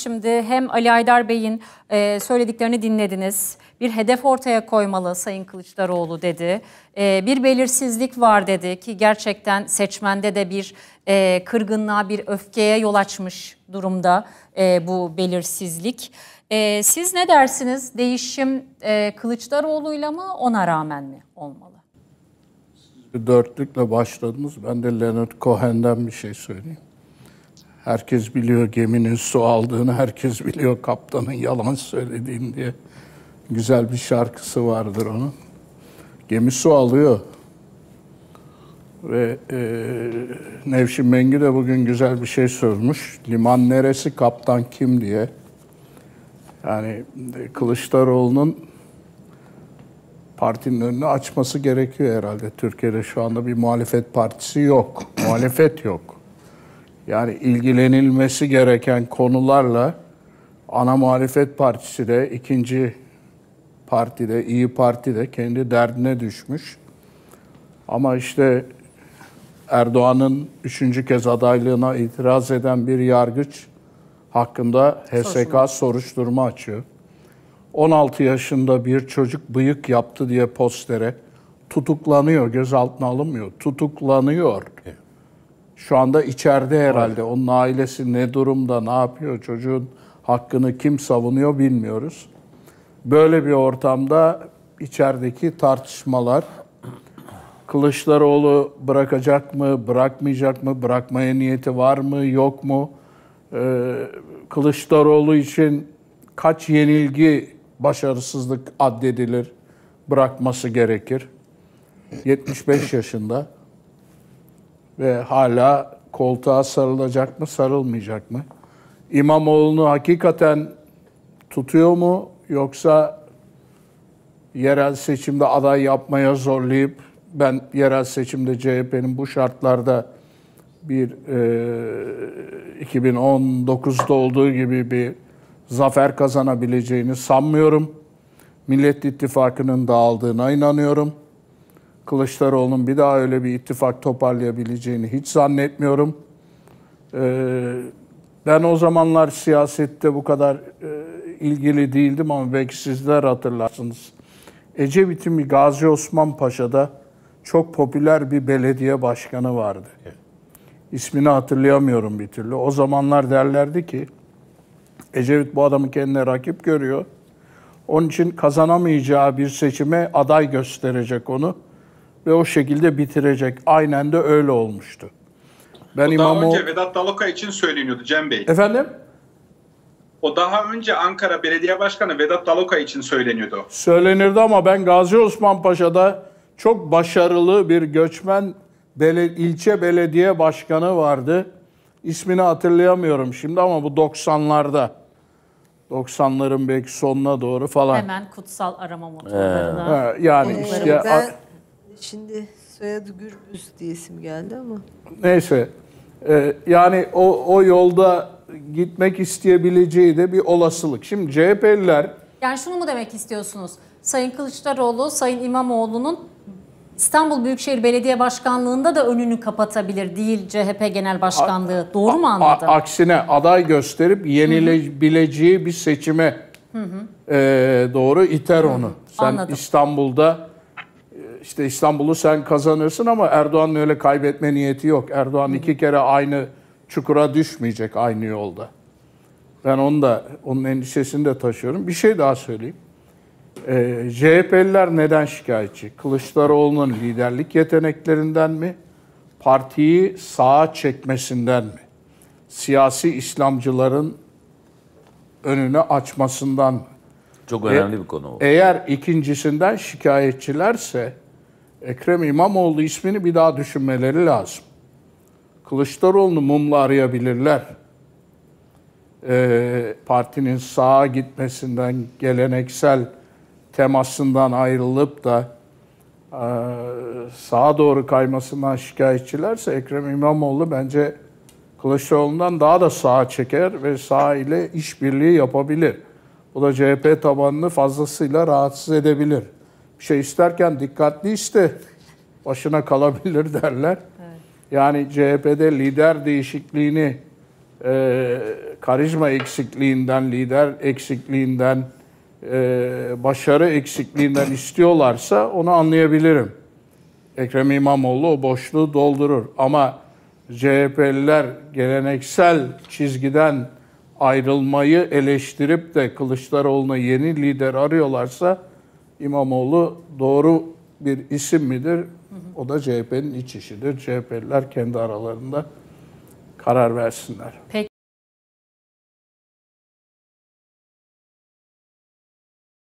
Şimdi hem Ali Aydar Bey'in söylediklerini dinlediniz. Bir hedef ortaya koymalı Sayın Kılıçdaroğlu dedi. Bir belirsizlik var dedi ki gerçekten seçmende de bir kırgınlığa, bir öfkeye yol açmış durumda bu belirsizlik. Siz ne dersiniz? Değişim Kılıçdaroğlu'yla mı, ona rağmen mi olmalı? Siz dörtlükle başladınız. Ben de Leonard Cohen'den bir şey söyleyeyim. Herkes biliyor geminin su aldığını, herkes biliyor kaptanın yalan söylediğini diye güzel bir şarkısı vardır onun. Gemi su alıyor. Ve Nevşin Mengü de bugün güzel bir şey sormuş. Liman neresi, kaptan kim diye. Yani Kılıçdaroğlu'nun partinin önünü açması gerekiyor herhalde. Türkiye'de şu anda bir muhalefet partisi yok. Muhalefet yok. Yani ilgilenilmesi gereken konularla ana muhalefet partisi de, ikinci parti de, İyi Parti de kendi derdine düşmüş. Ama işte Erdoğan'ın 3. kez adaylığına itiraz eden bir yargıç hakkında HSK soruşturma açıyor. 16 yaşında bir çocuk bıyık yaptı diye postere tutuklanıyor, gözaltına alınmıyor, tutuklanıyor. Şu anda içeride herhalde. Onun ailesi ne durumda, ne yapıyor, çocuğun hakkını kim savunuyor bilmiyoruz. Böyle bir ortamda içerideki tartışmalar, Kılıçdaroğlu bırakacak mı, bırakmayacak mı, bırakmaya niyeti var mı, yok mu? Kılıçdaroğlu için kaç yenilgi, başarısızlık addedilir, bırakması gerekir? 75 yaşında. Ve hala koltuğa sarılacak mı, sarılmayacak mı? İmamoğlu'nu hakikaten tutuyor mu, yoksa yerel seçimde aday yapmaya zorlayıp, ben yerel seçimde CHP'nin bu şartlarda bir 2019'da olduğu gibi bir zafer kazanabileceğini sanmıyorum. Millet İttifakı'nın dağıldığına inanıyorum. Kılıçdaroğlu'nun bir daha öyle bir ittifak toparlayabileceğini hiç zannetmiyorum. Ben o zamanlar siyasette bu kadar ilgili değildim ama belki sizler hatırlarsınız. Ecevit'in bir Gazi Osman Paşa'da çok popüler bir belediye başkanı vardı. İsmini hatırlayamıyorum bir türlü. O zamanlar derlerdi ki Ecevit bu adamı kendine rakip görüyor. Onun için kazanamayacağı bir seçime aday gösterecek onu ve o şekilde bitirecek. Aynen de öyle olmuştu. O daha önce Vedat Daloka için söyleniyordu Cem Bey. Efendim? O daha önce Ankara Belediye Başkanı Vedat Daloka için söyleniyordu. Söylenirdi ama ben Gazi Osman Paşa'da çok başarılı bir göçmen ilçe belediye başkanı vardı. İsmini hatırlayamıyorum şimdi ama bu 90'larda. 90'ların belki sonuna doğru falan. Hemen kutsal arama motorlarına. Yani işte ben şimdi soyadı Gürbüz diye isim geldi ama. Neyse. Yani o yolda gitmek isteyebileceği de bir olasılık. Şimdi CHP'liler... Yani şunu mu demek istiyorsunuz? Sayın Kılıçdaroğlu, Sayın İmamoğlu'nun İstanbul Büyükşehir Belediye Başkanlığı'nda da önünü kapatabilir değil CHP Genel Başkanlığı. Doğru mu anladım? Aksine aday gösterip yenilebileceği bir seçime doğru iter onu. Sen Anladım. İstanbul'da, işte İstanbul'u sen kazanırsın ama Erdoğan'ın öyle kaybetme niyeti yok. Erdoğan 2 kere aynı çukura düşmeyecek aynı yolda. Ben onun endişesini de taşıyorum. Bir şey daha söyleyeyim. CHP'liler neden şikayetçi? Kılıçdaroğlu'nun liderlik yeteneklerinden mi? Partiyi sağa çekmesinden mi? Siyasi İslamcıların önünü açmasından mı? Çok önemli bir konu o. Eğer ikincisinden şikayetçilerse Ekrem İmamoğlu ismini bir daha düşünmeleri lazım. Kılıçdaroğlu'nu mumla arayabilirler. Partinin sağa gitmesinden, geleneksel temasından ayrılıp da sağa doğru kaymasından şikayetçilerse Ekrem İmamoğlu bence Kılıçdaroğlu'ndan daha da sağa çeker ve sağ ile işbirliği yapabilir. Bu da CHP tabanını fazlasıyla rahatsız edebilir. Bir şey isterken dikkatli iste, başına kalabilir derler. Evet. Yani CHP'de lider değişikliğini karizma eksikliğinden, lider eksikliğinden, başarı eksikliğinden istiyorlarsa onu anlayabilirim. Ekrem İmamoğlu o boşluğu doldurur. Ama CHP'liler geleneksel çizgiden ayrılmayı eleştirip de Kılıçdaroğlu'na yeni lider arıyorlarsa İmamoğlu doğru bir isim midir? O da CHP'nin iç işidir. CHP'liler kendi aralarında karar versinler. Peki.